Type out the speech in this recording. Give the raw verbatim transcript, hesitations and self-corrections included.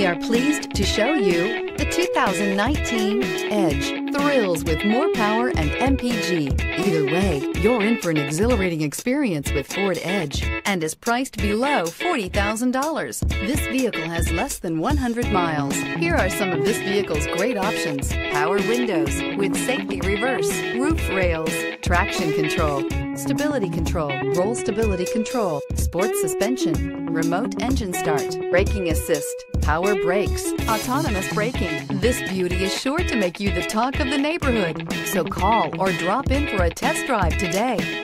are pleased to show you the two thousand nineteen Edge. Thrills with more power and M P G. Either way, you're in for an exhilarating experience with Ford Edge and is priced below forty thousand dollars. This vehicle has less than one hundred miles. Here are some of this vehicle's great options: power windows with safety reverse, roof rails, traction control, stability control, roll stability control, sports suspension, remote engine start, braking assist, power brakes, autonomous braking. This beauty is sure to make you the talk of the neighborhood. So call or drop in for a test drive today.